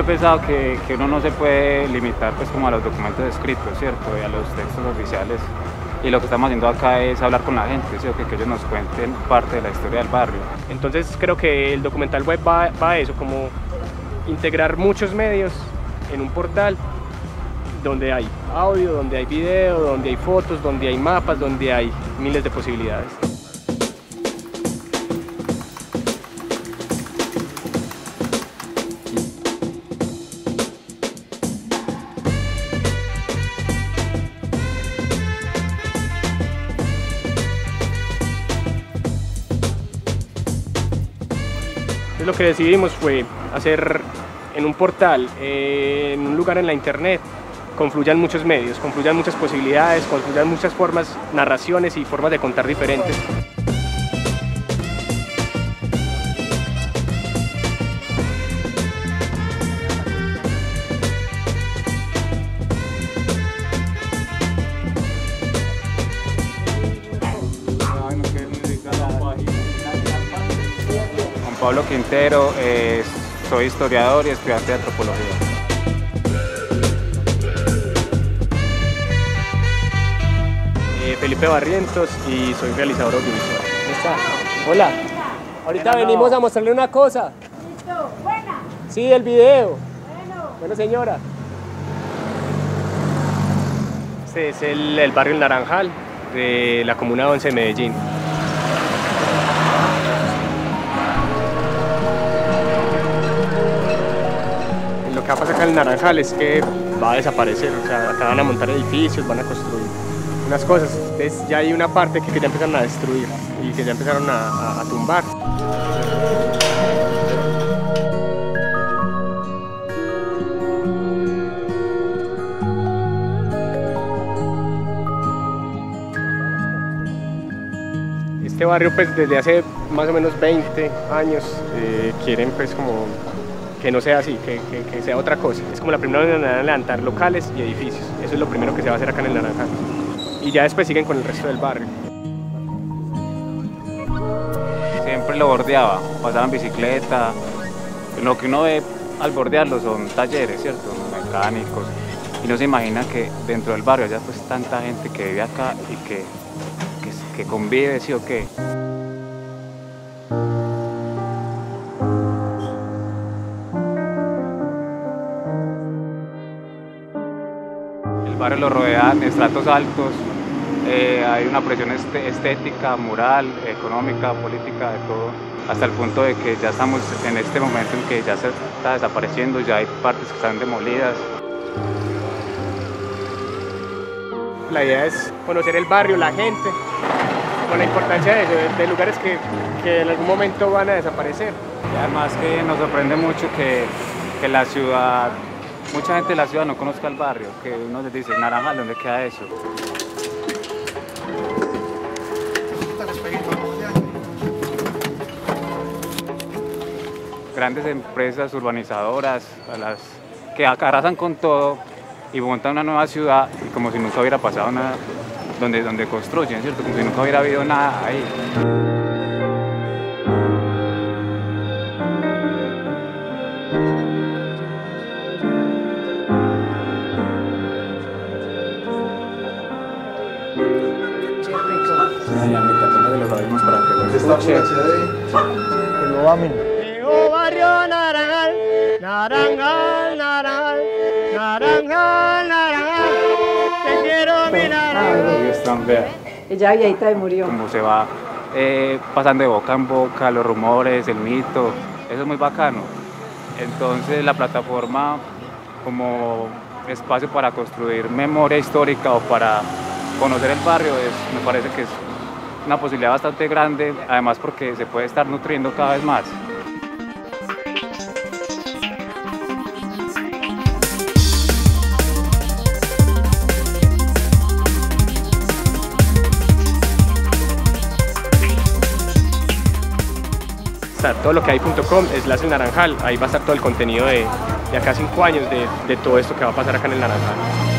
he pensado que uno no se puede limitar pues como a los documentos escritos, ¿cierto? Y a los textos oficiales. Y lo que estamos haciendo acá es hablar con la gente, ¿sí? Que ellos nos cuenten parte de la historia del barrio. Entonces creo que el documental web va a eso, como integrar muchos medios en un portal donde hay audio, donde hay video, donde hay fotos, donde hay mapas, donde hay miles de posibilidades. Entonces lo que decidimos fue hacer en un portal, en un lugar en la internet, confluyan muchos medios, confluyan muchas posibilidades, confluyan muchas formas, narraciones y formas de contar diferentes. Juan Pablo Quintero, soy historiador y estudiante de antropología. Felipe Barrientos y soy realizador audiovisual. ¿Cómo está? Hola. Ahorita venimos a mostrarle una cosa. ¿Listo? ¿Buena? Sí, el video. Bueno. Bueno, señora. Este es el barrio El Naranjal de la Comuna 11 de Medellín. Lo que va a pasar acá en El Naranjal es que va a desaparecer, o sea, acá van a montar edificios, van a construir unas cosas. Entonces ya hay una parte que ya empezaron a destruir y que ya empezaron a tumbar. Este barrio pues desde hace más o menos 20 años quieren pues como que no sea así, que sea otra cosa. Es como la primera vez que van a levantar locales y edificios. Eso es lo primero que se va a hacer acá en El Naranjal. Y ya después siguen con el resto del barrio. Siempre lo bordeaba, pasaba en bicicleta. Lo que uno ve al bordearlo son talleres, ¿cierto? Mecánicos. Y no se imagina que dentro del barrio haya pues tanta gente que vive acá y que convive, ¿sí o qué? El barrio lo rodean estratos altos, hay una presión estética, moral, económica, política, de todo, hasta el punto de que ya estamos en este momento en que ya se está desapareciendo, ya hay partes que están demolidas. La idea es conocer el barrio, la gente, con la importancia de lugares que en algún momento van a desaparecer. Y además que nos sorprende mucho que la ciudad, mucha gente de la ciudad no conozca el barrio, que uno les dice, Naranjal, ¿dónde queda eso? Grandes empresas urbanizadoras que arrasan con todo y montan una nueva ciudad y como si nunca hubiera pasado nada donde construyen, ¿cierto? Como si nunca hubiera habido nada ahí. Que lo amen. Llegó barrio Naranjal, Naranjal, Naranjal, Naranjal, Naranjal, te quiero mi Naranjal. Ella viejita y murió. Como se va pasando de boca en boca, los rumores, el mito, eso es muy bacano. Entonces la plataforma como espacio para construir memoria histórica o para conocer el barrio me parece que es una posibilidad bastante grande, además porque se puede estar nutriendo cada vez más. Todo lo que hay.com es El Naranjal, ahí va a estar todo el contenido de acá a 5 años de todo esto que va a pasar acá en El Naranjal.